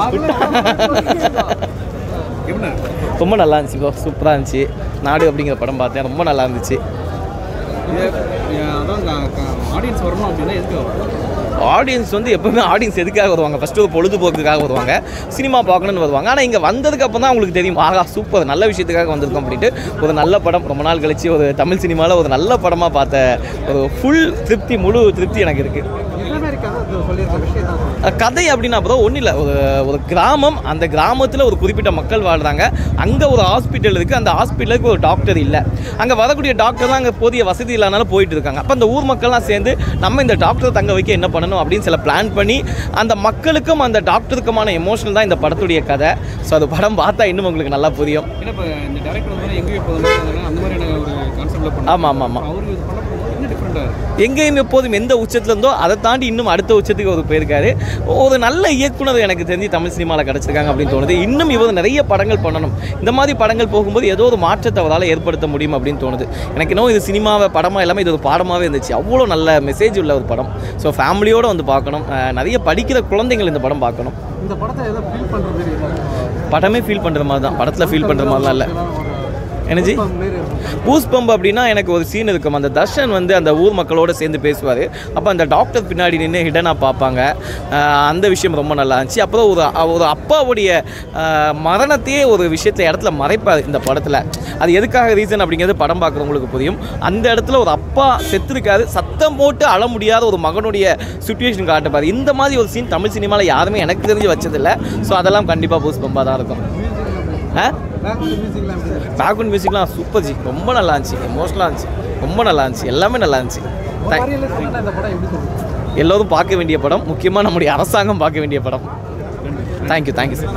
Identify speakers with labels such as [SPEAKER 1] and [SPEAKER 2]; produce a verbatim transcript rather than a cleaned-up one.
[SPEAKER 1] ரொம்ப நல்லா இருந்துச்சு ப்ரோ, சூப்பராக இருந்துச்சு. நாடு அப்படிங்கிற படம் பார்த்தேன், ரொம்ப நல்லா இருந்துச்சு.
[SPEAKER 2] ஆடியன்ஸ் வரணும் அப்படின்னா எதுக்கு
[SPEAKER 1] ஆடியன்ஸ் வந்து எப்போவுமே ஆடியன்ஸ் எதுக்காக வருவாங்க? ஃபஸ்ட்டு ஒரு பொழுதுபோக்குக்காக வருவாங்க, சினிமா பார்க்கணுன்னு வருவாங்க. ஆனால் இங்கே வந்ததுக்கு அப்புறம் தான் அவங்களுக்கு தெரியும், ஆகா சூப்பர், நல்ல விஷயத்துக்காக வந்திருக்கோம் அப்படின்ட்டு. ஒரு நல்ல படம், ரொம்ப நாள் கழிச்சு ஒரு தமிழ் சினிமாவில் ஒரு நல்ல படமாக பார்த்த ஒரு ஃபுல் திருப்தி, முழு திருப்தி எனக்கு இருக்குது. கதை அப்படின்னா அப்புறம் ஒன்றும் இல்லை, ஒரு ஒரு கிராமம், அந்த கிராமத்தில் ஒரு குறிப்பிட்ட மக்கள் வாழ்கிறாங்க. அங்கே ஒரு ஹாஸ்பிட்டல் இருக்குது, அந்த ஹாஸ்பிட்டலுக்கு ஒரு டாக்டர் இல்லை. அங்கே வரக்கூடிய டாக்டர் தான் அங்கே போதிய வசதி இல்லாதனால போயிட்டு இருக்காங்க. அப்போ அந்த ஊர் மக்கள்லாம் சேர்ந்து நம்ம இந்த டாக்டரை தங்க வைக்க என்ன பண்ணணும் அப்படின்னு சில பிளான் பண்ணி, அந்த மக்களுக்கும் அந்த டாக்டருக்குமான எமோஷனல் தான் இந்த படத்துடைய கதை. ஸோ அது படம் பார்த்தா இன்னும் உங்களுக்கு நல்லா புரியும். ஆமாம் ஆமாம் ஆமாம் எங்கேயும் எப்போதும் எந்த உச்சத்தில் இருந்தோ அதை தாண்டி இன்னும் அடுத்த உச்சத்துக்கு ஒரு போயிருக்காரு. ஒரு நல்ல இயக்குனர் எனக்கு தெரிஞ்சு தமிழ் சினிமாவில் கிடச்சிருக்காங்க அப்படின்னு தோணுது. இன்னும் இவர் நிறைய படங்கள் பண்ணணும். இந்த மாதிரி படங்கள் போகும்போது ஏதோ ஒரு மாற்றத்தை அவரால் ஏற்படுத்த முடியும் அப்படின்னு தோணுது. எனக்கு இன்னும் இது சினிமாவை படமாக எல்லாமே இது ஒரு பாடமாகவே இருந்துச்சு. அவ்வளோ நல்ல மெசேஜ் உள்ள ஒரு படம். ஸோ ஃபேமிலியோடு வந்து பார்க்கணும். நிறைய படிக்கிற குழந்தைகள் இந்த படம் பார்க்கணும்.
[SPEAKER 2] இந்த படத்தை ஏதோ ஃபீல் பண்ணுறது
[SPEAKER 1] படமே ஃபீல் பண்ணுற மாதிரி தான், படத்தில் ஃபீல் பண்ணுற மாதிரிலாம் இல்லை. எனர்ஜி பூஸ் பம்ப் அப்படின்னா எனக்கு ஒரு சீன் இருக்கும். அந்த தர்ஷன் வந்து அந்த ஊர் மக்களோடு சேர்ந்து பேசுவார். அப்போ அந்த டாக்டர் பின்னாடி நின்று ஹிடனாக பார்ப்பாங்க. அந்த விஷயம் ரொம்ப நல்லா இருந்துச்சு. அப்புறம் ஒரு ஒரு அப்பாவுடைய மரணத்தையே ஒரு விஷயத்தை இடத்துல மறைப்பார் இந்த படத்தில். அது எதுக்காக ரீசன் அப்படிங்கிறது படம் பார்க்குறவங்களுக்கு புரியும். அந்த இடத்துல ஒரு அப்பா செத்துருக்காரு, சத்தம் போட்டு அழ முடியாத ஒரு மகனுடைய சுச்சுவேஷன் காட்டுப்பார். இந்த மாதிரி ஒரு சீன் தமிழ் சினிமாவில் யாருமே எனக்கு தெரிஞ்சு வச்சதில்லை. ஸோ அதெல்லாம் கண்டிப்பாக பூஸ் பம்பாக தான் இருக்கும். பேக்ரவுண்ட் மியூசிக்லாம் சூப்பர் ஜி, ரொம்ப நல்லா இருந்துச்சு. எமோஷனலாக இருந்துச்சு, ரொம்ப நல்லா இருந்துச்சு, எல்லாமே நல்லா இருந்துச்சு. எல்லோரும் பார்க்க வேண்டிய படம், முக்கியமாக நம்முடைய அரசாங்கம் பார்க்க வேண்டிய படம். Thank you thank you sir.